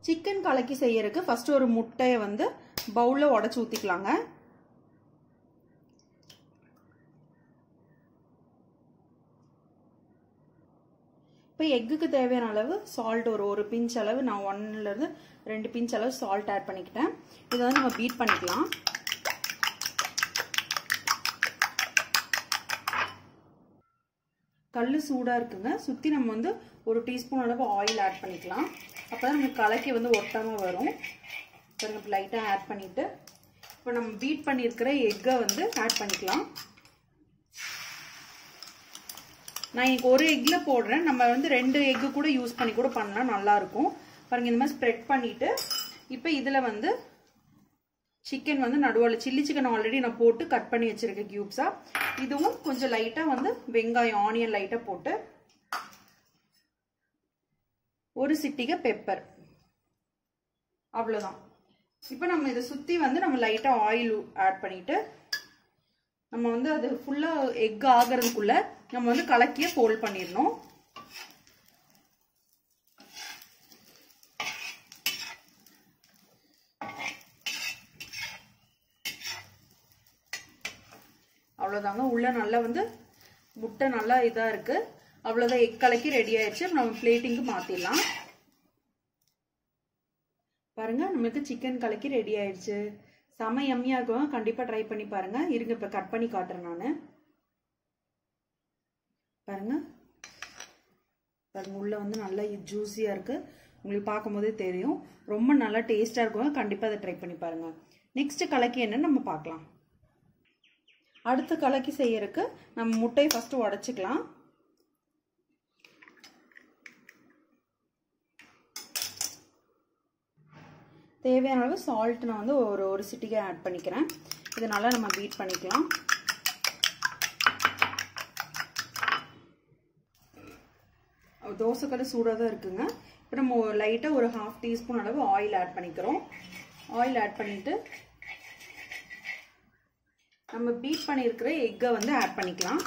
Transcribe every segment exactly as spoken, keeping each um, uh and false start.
Chicken கலக்கி செய்யறதுக்கு first ஒரு முட்டையை வந்து பவுல்ல உடைச்சு ஊத்திக்கலாங்க. இப்போ எக்குக்கு தேவையான அளவு சால்ட் ஒரு ஒரு பிஞ்ச் அளவு நான் ஒன்னுல இருந்து ரெண்டு பிஞ்ச் அளவு சால்ட் ஆட் பண்ணிக்கிட்டேன். இதை வந்து நம்ம பீட் பண்ணிக்கலாம். கல் சூடா இருக்குங்க. சுத்தி நம்ம வந்து ஒரு டீஸ்பூன் அளவு ஆயில் ஆட் பண்ணிக்கலாம். அப்பதான் நமக்கு கலக்கி வந்து ஒட்டாம வரும். பாருங்க, லைட்டா ஆட் பண்ணிட்டு இப்போ நம்ம பீட் பண்ணியிருக்கிற எக்கை வந்து ஆட் பண்ணிக்கலாம். நான் இன்னைக்கு ஒரு எக்ல போடுறேன். நம்ம வந்து ரெண்டு எக்கு கூட யூஸ் பண்ணி கூட பண்ணா நல்லா இருக்கும். பாருங்க, இந்த மாதிரி ஸ்ப்ரெட் பண்ணிட்டு இப்போ இதுல வந்து சிக்கன் வந்து நடுவில் சில்லி சிக்கன் ஆல்ரெடி நான் போட்டு கட் பண்ணி வச்சிருக்கேன் கியூப்ஸா. இதுவும் கொஞ்சம் லைட்டா வந்து வெங்காயம் ஆனியன் லைட்டா போட்டு ஒரு சிட்டிகை பெப்பர், அவ்வளவுதான். இப்போ நம்ம இதை சுத்தி வந்து நம்ம லைட்டா ஆயில் ஆட் பண்ணிட்டு நம்ம வந்து அது ஃபுல்லா எக் ஆகிறதுக்குள்ள நம்ம வந்து கலக்கிய ஃபோல்ட் பண்ணிடணும். அவ்வளவுதாங்க. உள்ள நல்லா வந்து முட்டை நல்லா இதா இருக்கு. அவ்வளவுதான், எக் கலக்கி ரெடி ஆயிடுச்சு. நம்ம பிளேட்டிங்க்கு மாத்திடலாம். பாருங்க, நமக்கு சிக்கன் கலக்கி ரெடி ஆயிடுச்சு. செம யம்மியா இருக்கும். கண்டிப்பா ட்ரை பண்ணி பாருங்க. இருங்க, இப்ப கட் பண்ணி காட்டுறேன் நானு. பாருங்க பாருங்க, உள்ள வந்து நல்லா ஜூஸியா இருக்கு. உங்களுக்கு பார்க்கும் போதே தெரியும். ரொம்ப நல்லா டேஸ்டா இருக்கும். கண்டிப்பா அதை ட்ரை பண்ணி பாருங்க. நெக்ஸ்ட் கலக்கி என்னன்னு நம்ம பார்க்கலாம். அடுத்து கலக்கி செய்யறதுக்கு நம்ம முட்டையை ஃபர்ஸ்ட் உடைச்சுக்கலாம். தேவையான அளவு சால்ட் நான் வந்து ஒரு ஒரு சிட்டிகை ஆட் பண்ணிக்கிறேன். இது நல்லா நம்ம பீட் பண்ணிக்கலாம். தோசைக்கல் சூடாக தான் இருக்குங்க. இப்போ நம்ம லைட்டாக ஒரு ஹாஃப் டீஸ்பூன் அளவு ஆயில் ஆட் பண்ணிக்கிறோம். ஆயில் ஆட் பண்ணிட்டு நம்ம பீட் பண்ணியிருக்கிற எக்கை வந்து ஆட் பண்ணிக்கலாம்.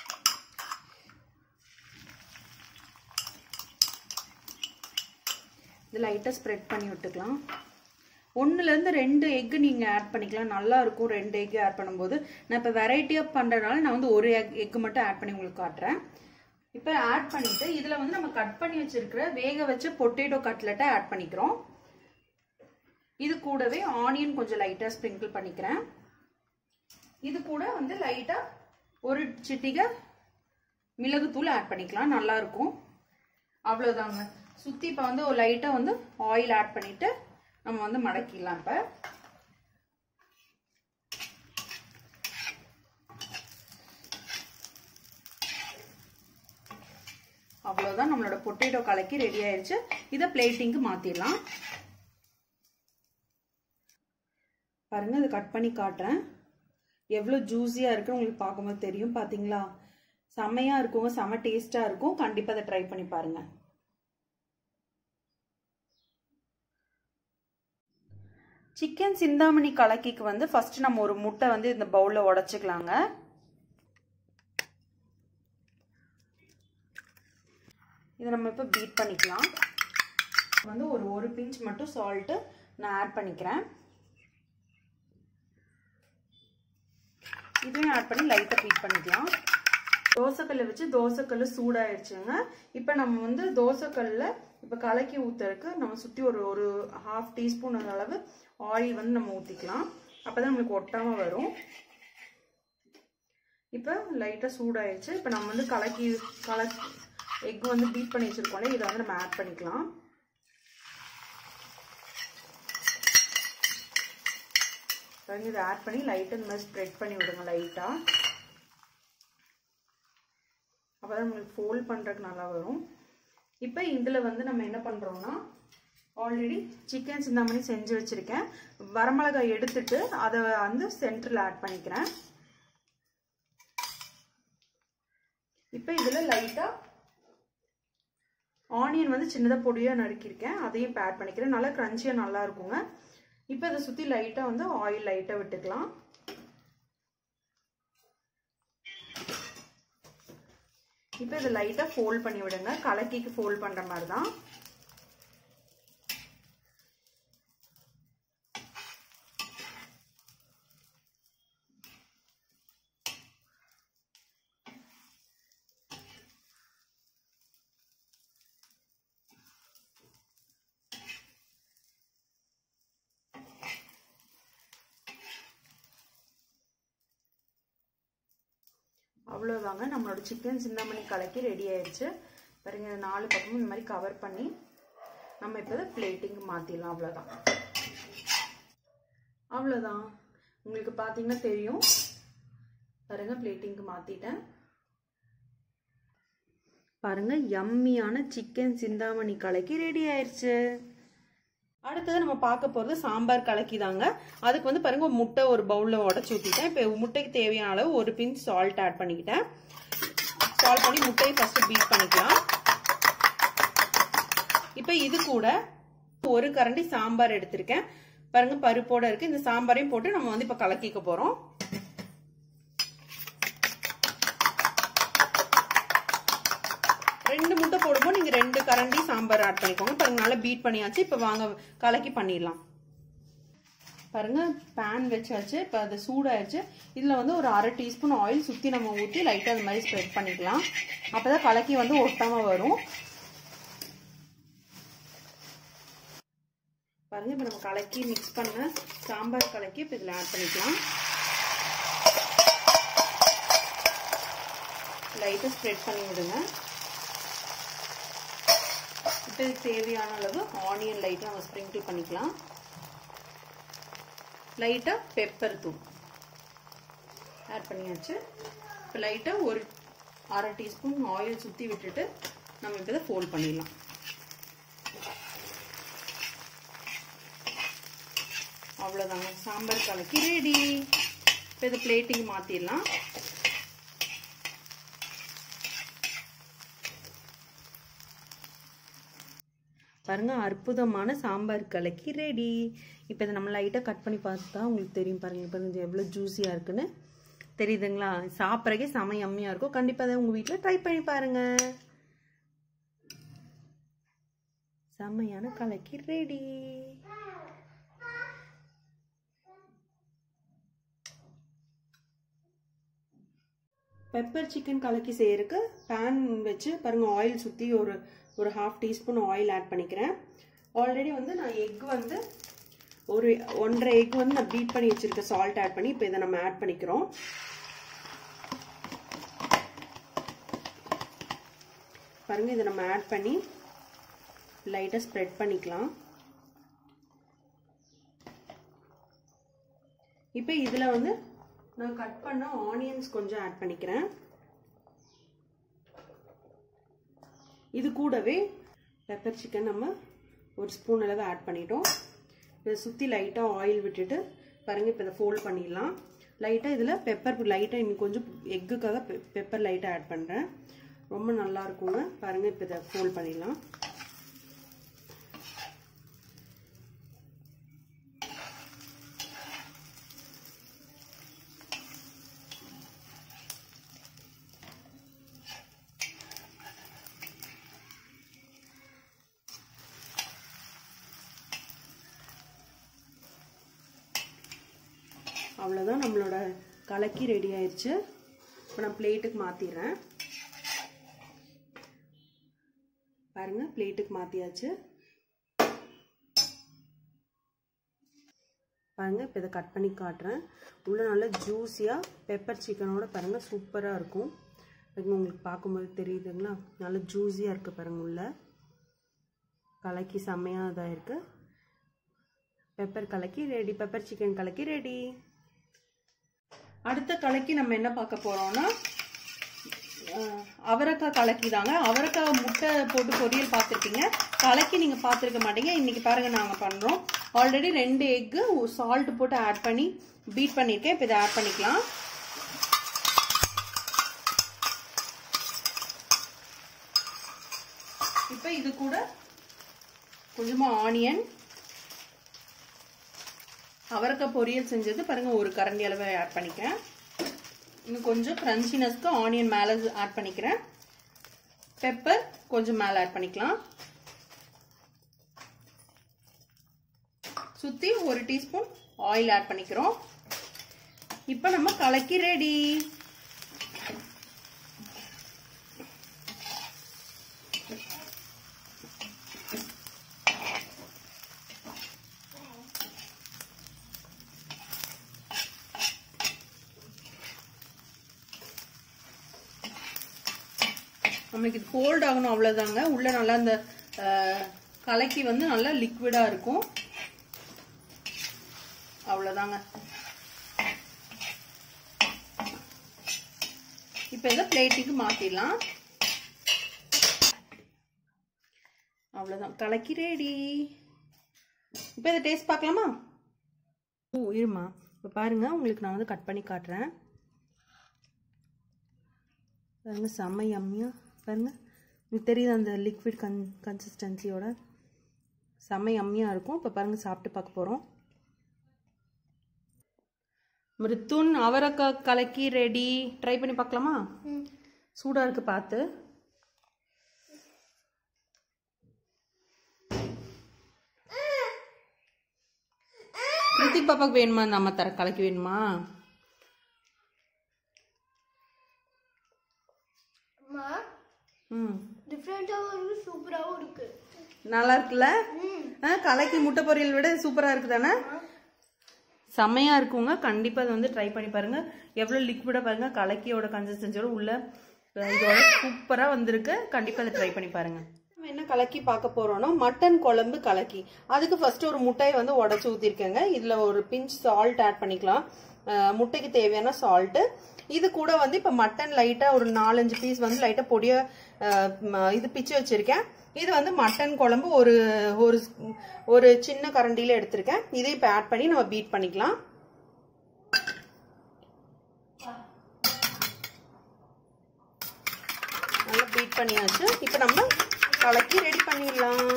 இது லைட்டாக ஸ்ப்ரெட் பண்ணி விட்டுக்கலாம். ஒன்றுலேருந்து ரெண்டு எக்கு நீங்கள் ஆட் பண்ணிக்கலாம், நல்லா இருக்கும். ரெண்டு எக்கு ஆட் பண்ணும்போது நான் இப்போ வெரைட்டியாக பண்ணுறதுனால நான் வந்து ஒரு எக் எக்கு மட்டும் ஆட் பண்ணி உங்களுக்கு காட்டுறேன். இப்போ ஆட் பண்ணிட்டு இதில் வந்து நம்ம கட் பண்ணி வச்சிருக்கிற வேக வச்ச பொட்டேட்டோ கட்லெட்டை ஆட் பண்ணிக்கிறோம். இது கூடவே ஆனியன் கொஞ்சம் லைட்டாக ஸ்ப்ரிங்கிள் பண்ணிக்கிறேன். இது கூட வந்து லைட்டா ஒரு சிட்டிகை மிளகுத்தூள் ஆட் பண்ணிக்கலாம், நல்லா இருக்கும். அவ்வளவுதாங்க. சுத்தி இப்ப வந்து ஒரு லைட்டா வந்து ஆயில் ஆட் பண்ணிட்டு நம்ம வந்து மடக்கிடலாம். இப்ப அவ்வளவுதான், நம்மளோட பொட்டேட்டோ கலக்கி ரெடி ஆயிடுச்சு. இதை பிளேட்டிங்க்கு மாத்திடலாம். பாருங்க, இதை கட் பண்ணி காட்டுறேன். எவ்வளவு ஜூஸியா இருக்கு உங்களுக்கு பார்க்கும்போது தெரியும். பாத்தீங்களா, செம்மையா இருக்கும், செம்ம டேஸ்டா இருக்கும். கண்டிப்பா அதை ட்ரை பண்ணி பாருங்க. சிக்கன் சிந்தாமணி கலக்கிக்கு வந்து ஃபர்ஸ்ட் நம்ம ஒரு முட்டை வந்து இந்த பவுல்ல உடைச்சுக்கலாங்க. இதை நம்ம இப்ப பீட் பண்ணிக்கலாம். வந்து ஒரு ஒரு பிஞ்ச் மட்டும் சால்ட் நான் ஆட் பண்ணிக்கிறேன். இதையும் ஆட் பண்ணி லைட்டா பீட் பண்ணிக்கலாம். தோசைக்கல்ல வச்சு தோசைக்கல் சூடாயிடுச்சுங்க. இப்ப நம்ம வந்து தோசைக்கல்ல இப்ப கலக்கி ஊத்துறதுக்கு நம்ம சுத்தி ஒரு ஒரு ஹாஃப் டீஸ்பூன் அளவு ஆயில் வந்து நம்ம ஊத்திக்கலாம். அப்பதான் நம்மளுக்கு ஒட்டாம வரும். இப்ப லைட்டா சூடாயிடுச்சு. இப்ப நம்ம வந்து கலக்கி கலக்கி எக் வந்து பீட் பண்ணி வச்சிருக்கோம்ல, இதை வந்து நம்ம ஆட் பண்ணிக்கலாம். இதை ஆட் பண்ணி லைட்டா இந்த மாதிரி ஸ்ப்ரெட் பண்ணி விடுங்க லைட்டா. அப்பதான் நம்மளுக்கு ஃபோல்ட் பண்றதுக்கு நல்லா வரும். இப்ப இதுல வந்து நம்ம என்ன பண்றோம்னா, ஆல்ரெடி சிக்கன் சிந்தாமணி செஞ்சு வச்சிருக்கேன். வரமிளகாய் எடுத்துட்டு அதை வந்து சென்டர்ல ஆட் பண்ணிக்கிறேன். இப்ப இதுல லைட்டா ஆனியன் வந்து சின்னதா பொடியா நறுக்கிருக்கேன், அதையும் ஆட் பண்ணிக்கிறேன். நல்லா கிரன்ச்சியா நல்லா இருக்குங்க. இப்ப இதை சுத்தி லைட்டா வந்து ஆயில் லைட்டா விட்டுக்கலாம். இப்ப இதை லைட்டா ஃபோல்ட் பண்ணி விடுங்க, கலக்கிக்கு ஃபோல்ட் பண்ற மாதிரி தான். அவ்வளோதாங்க, நம்மளோட சிக்கன் சிந்தாமணி கலக்கி ரெடி ஆயிடுச்சு. பாருங்க, நாலு பக்கமும் இந்த மாதிரி கவர் பண்ணி நம்ம இப்போ பிளேட்டிங் மாற்றிடலாம். அவ்வளோதான் அவ்வளோதான் உங்களுக்கு பார்த்தீங்கன்னா தெரியும். பாருங்க, பிளேட்டிங்க்கு மாற்றிட்டேன். பாருங்க, யம்மியான சிக்கன் சிந்தாமணி கலக்கி ரெடி ஆயிடுச்சு. அடுத்தது நம்ம பார்க்க போகிறது சாம்பார் கலக்கி தாங்க. அதுக்கு வந்து பாருங்க, முட்டை ஒரு பவுலில் உடச்சி ஊற்றிட்டேன். இப்போ முட்டைக்கு தேவையான அளவு ஒரு பிஞ்ச் சால்ட் ஆட் பண்ணிக்கிட்டேன். சால்ட் பண்ணி முட்டையை ஃபர்ஸ்ட் பீட் பண்ணிக்கலாம். இப்போ இது கூட ஒரு கரண்டி சாம்பார் எடுத்திருக்கேன். பாருங்க, பருப்போட இருக்கு. இந்த சாம்பாரையும் போட்டு நம்ம வந்து இப்போ கலக்கிக்க போறோம். ரெண்டு முட்டை போடும்போது நீங்க ரெண்டு கரண்டி சாம்பார் ஆட் பண்ணிக்கோங்க. பாருங்க, நல்லா பீட் பண்ணியாச்சு. இப்போ வாங்க கலக்கி பண்ணிடலாம். பாருங்க, பேன் வச்சாச்சு. இப்போ அது சூடாயிருச்சு. இதுல வந்து ஒரு அரை டீஸ்பூன் ஆயில் சுத்தி நம்ம ஊற்றி லைட்டா அது மாதிரி ஸ்ப்ரெட் பண்ணிக்கலாம். அப்பதான் கலக்கி வந்து ஒட்டாம வரும். பாருங்க, இப்போ நம்ம கலக்கி மிக்ஸ் பண்ண சாம்பார் கலக்கி இப்போ இதில் ஆட் பண்ணிக்கலாம். லைட்டாக ஸ்ப்ரெட் பண்ணி விடுங்க. இப்போ தேவையான அளவு ஆனியன் லைட்டாக நம்ம ஸ்ப்ரிங்கிள் பண்ணிக்கலாம். லைட்டாக பெப்பர் தூள் ஆட் பண்ணியாச்சு. இப்போ லைட்டாக ஒரு அரை டீஸ்பூன் ஆயில் சுற்றி விட்டுட்டு நம்ம இப்போ இதை ஃபோல்ட் பண்ணிடலாம். அவ்வளோதாங்க, சாம்பார் கலக்கி ரெடி. இப்போ இதை பிளேட்டிங் மாற்றிடலாம். பாருங்க, அற்புதமான சாம்பார் கலக்கி ரெடி. இப்போ இதை நம்ம லைட்டாக கட் பண்ணி பார்த்தா உங்களுக்கு தெரியும். பாருங்க, இப்போ கொஞ்சம் எவ்வளோ ஜூஸியாக இருக்குன்னு தெரியுதுங்களா? சாப்பிட்றக்கே செம யம்மியாக இருக்கும். கண்டிப்பாக அதை உங்கள் வீட்டில் ட்ரை பண்ணி பாருங்க. செம்மையான கலக்கி ரெடி. பெப்பர் சிக்கன் கலக்கி செய்யறதுக்கு பேன் வச்சு பாருங்க, ஆயில் சுற்றி ஒரு ஒரு ஹாஃப் டீஸ்பூன் ஆயில் ஆட் பண்ணிக்கிறேன். ஆல்ரெடி வந்து நான் எக் வந்து ஒரு ஒன்றரை எக் வந்து நான் பீட் பண்ணி வச்சிருக்கேன். சால்ட் ஆட் பண்ணி இப்போ இதை நம்ம ஆட் பண்ணிக்கிறோம். பாருங்க, இதை நம்ம ஆட் பண்ணி லைட்டாக ஸ்ப்ரெட் பண்ணிக்கலாம். இப்போ இதில் வந்து நான் கட் பண்ண ஆனியன்ஸ் கொஞ்சம் ஆட் பண்ணிக்கிறேன். இது கூடவே பெப்பர் சிக்கன் நம்ம ஒரு ஸ்பூன் அளவு ஆட் பண்ணிட்டோம். இதை சுற்றி லைட்டாக ஆயில் விட்டுட்டு பாருங்கள், இப்போ இதை ஃபோல்ட் பண்ணிடலாம். லைட்டாக இதில் பெப்பர் லைட்டாக இன்னும் கொஞ்சம் எக்குக்காக பெப்பர் லைட்டாக ஆட் பண்ணுறேன். ரொம்ப நல்லா இருக்குங்க. பாருங்கள், இப்போ இதை ஃபோல்ட் பண்ணிடலாம். அவ்வளோதான், நம்மளோட கலக்கி ரெடி ஆயிடுச்சு. இப்போ நான் பிளேட்டுக்கு மாற்றிடுறேன். பாருங்க, பிளேட்டுக்கு மாற்றியாச்சு. பாருங்க, இப்போ இதை கட் பண்ணி காட்டுறேன். உள்ள நல்லா ஜூஸியாக பெப்பர் சிக்கனோட பாருங்க சூப்பராக இருக்கும். உங்களுக்கு பார்க்கும்போது தெரியுதுங்களா? நல்லா ஜூஸியாக இருக்குது பாருங்க. உள்ள கலக்கி செம்மையாக இதாக இருக்குது. பெப்பர் கலக்கி ரெடி. பெப்பர் சிக்கன் கலக்கி ரெடி. அடுத்த கலக்கி நம்ம என்ன பார்க்க போறோம்னா அவரைக்காய் கலக்கி தாங்க. அவரைக்காய் முட்டை போட்டு பொரியல் பார்த்துருப்பீங்க, கலக்கி நீங்க பார்த்துருக்க மாட்டீங்க. இன்னைக்கு பாருங்க நாங்க பண்றோம். ஆல்ரெடி ரெண்டு எக்கு சால்ட் போட்டு ஆட் பண்ணி பீட் பண்ணிருக்கேன். இப்போ இதை ஆட் பண்ணிக்கலாம். இப்போ இது கூட கொஞ்சமா ஆனியன், அவரைக்காய் பொரியல் செஞ்சது பாருங்க ஒரு கரண்டி அளவு ஆட் பண்ணிக்கிறேன். இன்னும் கொஞ்சம் கிரன்ச்சினஸ்க்கு ஆனியன் மேலே ஆட் பண்ணிக்கிறேன். பெப்பர் கொஞ்சம் மேலே ஆட் பண்ணிக்கலாம். சுத்தி ஒரு டீஸ்பூன் ஆயில் ஆட் பண்ணிக்கிறோம். இப்போ நம்ம கலக்கி ரெடி. நம்மளுக்கு இது ஃபோல்ட் ஆகணும் அவ்வளோதாங்க. உள்ள நல்லா இந்த கலக்கி வந்து நல்லா லிக்விடா இருக்கும். அவ்வளோதாங்க. இப்போ இதை பிளேட்டுக்கு மாத்திடலாம். அவ்வளோதான், கலக்கி ரெடி. இப்போ இதை டேஸ்ட் பார்க்கலாமா? ஓ இருமா, இப்போ பாருங்க, உங்களுக்கு நான் வந்து கட் பண்ணி காட்டுறேன். பாருங்க, செம்ம யம்மியா பாருங்க. உங்களுக்கு தெரியுது அந்த லிக்விட் கன் கன்சிஸ்டன்சியோட செம்ம யம்மியா இருக்கும். இப்போ பாருங்க, சாப்பிட்டு பார்க்க போறோம். மிருத்துன் அவரைக்காய் கலக்கி ரெடி. ட்ரை பண்ணி பார்க்கலாமா? சூடா இருக்கு பார்த்து. ரித்திக் பாப்பாக்கு வேணுமா? இந்த அம்மா தர கலக்கி வேணுமா? ம், டிஃபரண்டாவும் இருக்கு, சூப்பராவும் இருக்கு. நல்லா இருக்குல்ல? கலக்கி முட்டை பொரியல் விட சூப்பரா இருக்குதானே? செம்மையா இருக்குங்க. கண்டிப்பா அதை வந்து ட்ரை பண்ணி பாருங்க. எவ்வளவு லிக்விடா பாருங்க, கலக்கியோட கன்சிஸ்டன்சியோட உள்ள இதோட சூப்பரா வந்திருக்கு. கண்டிப்பா அதை ட்ரை பண்ணி பாருங்க. நம்ம என்ன கலக்கி பார்க்க போறோம்னா மட்டன் குழம்பு கலக்கி. அதுக்கு ஃபர்ஸ்ட் ஒரு முட்டையை வந்து உடச்சு ஊத்திருக்கேங்க. இதுல ஒரு பிஞ்ச் சால்ட் ஆட் பண்ணிக்கலாம். முட்டைக்கு தேவையான சால்ட். இது கூட வந்து இப்ப மட்டன் லைட்டா ஒரு நாலஞ்சு பீஸ் வந்து லைட்டா பொடிய இது பிச்சு வச்சிருக்கேன். இது வந்து மட்டன் குழம்பு ஒரு ஒரு ஒரு சின்ன கரண்டியில எடுத்திருக்கேன். இதை இப்ப ஆட் பண்ணி நம்ம பீட் பண்ணிக்கலாம். நல்லா பீட் பண்ணியாச்சு. இப்ப நம்ம கலக்கி ரெடி பண்ணிடலாம்.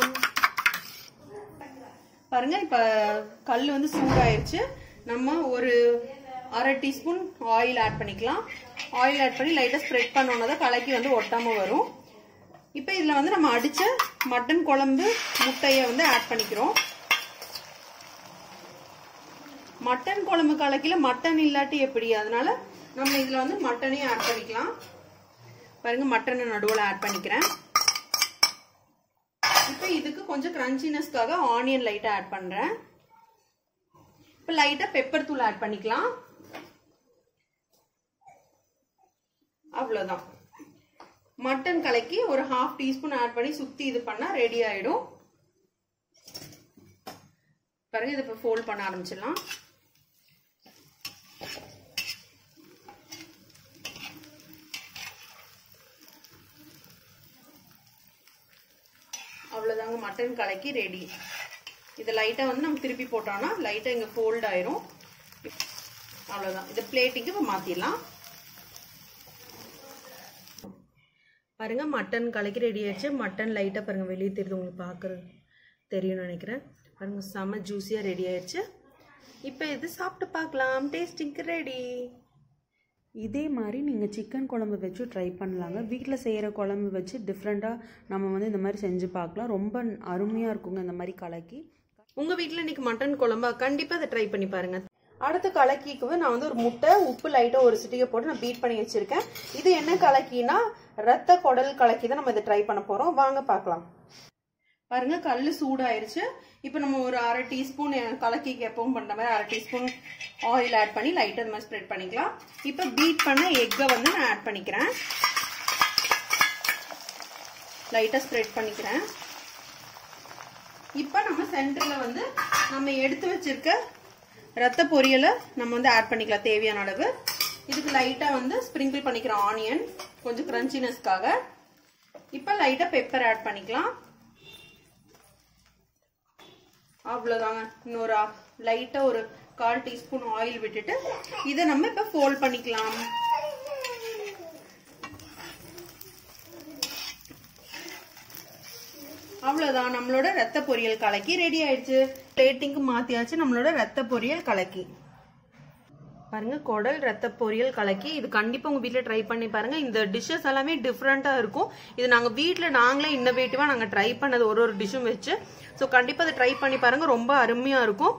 பாருங்க, இப்ப கல் வந்து சூடாயிருச்சு. நம்ம ஒரு அரை டீஸ்பூன் ஆயில் ஆட் பண்ணிக்கலாம். ஆயில் ஆட் பண்ணி லைட்டா ஸ்ப்ரெட் பண்ணோம்னா தான் கலக்கி வந்து ஒட்டாம வரும். இப்போ இதுல வந்து நம்ம அடிச்ச மட்டன் குழம்பு முட்டைய வந்து ஆட் பண்ணிக்கிறோம். மட்டன் குழம்பு கலக்கில மட்டன் இல்லாட்டி எப்படி, அதனால நம்ம இதுல வந்து மட்டனையும் ஆட் பண்ணிக்கலாம். பாருங்க, மட்டனை நடுவுல ஆட் பண்ணிக்கிறேன். இப்போ இதுக்கு கொஞ்சம் கிரன்ச்சினஸ்க்காக ஆனியன் லைட்டா ஆட் பண்றேன். இப்போ லைட்டா பெப்பர் தூள் ஆட் பண்ணிக்கலாம். அவ்வளவுதான். மட்டன் கலக்கி ஒரு ஹாஃப் டீஸ்பூன் ஆட் பண்ணி சுத்தி இது பண்ணா ரெடி ஆயிடும். பாருங்க, இதை இப்ப ஃபோல்ட் பண்ண ஆரம்பிச்சிடலாம். அவ்வளவுதாங்க, மட்டன் கலக்கி ரெடி. இதை லைட்டா வந்து நம்ம திருப்பி போட்டோம்னா லைட்டா இங்க ஃபோல்ட் ஆயிரும். அவ்வளவுதான். இதை பிளேட்டிங்க்கு இப்ப மாத்திடலாம். பாருங்க, மட்டன் கலக்கி ரெடி ஆயிடுச்சு. மட்டன் லைட்டா பாருங்க வெளியே தெரியுது, உங்களுக்கு பாக்குறது தெரியும்னு நினைக்கிறேன். பாருங்க, செம்ம ஜூஸியா ரெடி ஆயிடுச்சு. இப்போ இது சாப்பிட்டு பார்க்கலாம். டேஸ்டிங்க்கு ரெடி. இதே மாதிரி நீங்கள் சிக்கன் குழம்பு வச்சு ட்ரை பண்ணலாங்க. வீட்டில் செய்கிற குழம்பு வச்சு டிஃப்ரெண்ட்டாக நம்ம வந்து இந்த மாதிரி செஞ்சு பார்க்கலாம். ரொம்ப அருமையாக இருக்குங்க இந்த மாதிரி கலக்கி. உங்கள் வீட்டில் இன்னைக்கு மட்டன் குழம்பா கண்டிப்பாக அதை ட்ரை பண்ணி பாருங்கள். அடுத்த கலக்கிக்கு நான் வந்து ஒரு முட்டை, உப்பு லைட்டாக ஒரு சிட்டிகை போட்டு நான் பீட் பண்ணி வச்சிருக்கேன். இது என்ன கலக்கினா ரத்த குடல் கலக்கி தான் நம்ம இதை ட்ரை பண்ண போகிறோம். வாங்க பார்க்கலாம். பாருங்க, கல் சூடாயிருச்சு. இப்போ நம்ம ஒரு அரை டீஸ்பூன் கலக்கிக்கு எப்பவும் பண்ற மாதிரி அரை டீஸ்பூன் ஆயில் ஆட் பண்ணி லைட்டா இந்த மாதிரி ஸ்ப்ரெட் பண்ணிக்கலாம். இப்போ பீட் பண்ண எக்கை வந்து நான் ஆட் பண்ணிக்கிறேன். லைட்டா ஸ்ப்ரெட் பண்ணிக்கிறேன். இப்போ நம்ம சென்டர்ல வந்து நம்ம எடுத்து வச்சிருக்க ரத்த பொரியலை நம்ம வந்து ஆட் பண்ணிக்கலாம் தேவையான அளவு. இதுக்கு லைட்டா வந்து ஸ்ப்ரிங்கிள் பண்ணிக்கிறோம் ஆனியன், கொஞ்சம் கிரன்ச்சினஸ்க்காக. இப்போ லைட்டா பெப்பர் ஆட் பண்ணிக்கலாம். அவ்வளவுதாங்க. இன்னொரு லைட்டா ஒரு கால் டீஸ்பூன் ஆயில் விட்டுட்டு இதை நம்ம இப்ப ஃபோல்ட் பண்ணிக்கலாம். அவ்வளவுதான், நம்மளோட ரத்த பொரியல் கலக்கி ரெடி ஆயிடுச்சு. பிளேட்டிங்க்கு மாத்தியாச்சு நம்மளோட ரத்த பொரியல் கலக்கி. பாருங்க, குடல் ரத்த பொரியல் கலக்கி. இது கண்டிப்பா உங்க வீட்டுல ட்ரை பண்ணி பாருங்க. இந்த டிஷ்ஷஸ் எல்லாமே டிஃப்ரெண்டா இருக்கும். இது நாங்க வீட்டுல நாங்களே இன்னோவேட்டிவா நாங்க ட்ரை பண்ணது ஒரு ஒரு டிஷ்ஷும் வச்சு. ஸோ கண்டிப்பா அதை ட்ரை பண்ணி பாருங்க, ரொம்ப அருமையா இருக்கும்.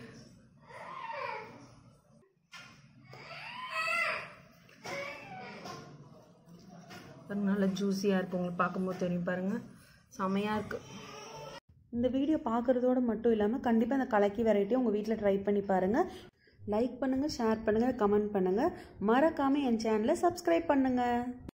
நல்ல ஜூஸியா இருக்கு, உங்களுக்கு பார்க்கும்போது தெரியும். பாருங்க, செமையா இருக்கு. இந்த வீடியோ பார்க்குறதோடு மட்டும் இல்லாமல் கண்டிப்பாக இந்த கலக்கி வெரைட்டியை உங்கள் வீட்டில் ட்ரை பண்ணி பாருங்கள். லைக் பண்ணுங்கள், ஷேர் பண்ணுங்கள், கமெண்ட் பண்ணுங்கள். மறக்காமல் என் சேனலை சப்ஸ்கிரைப் பண்ணுங்கள்.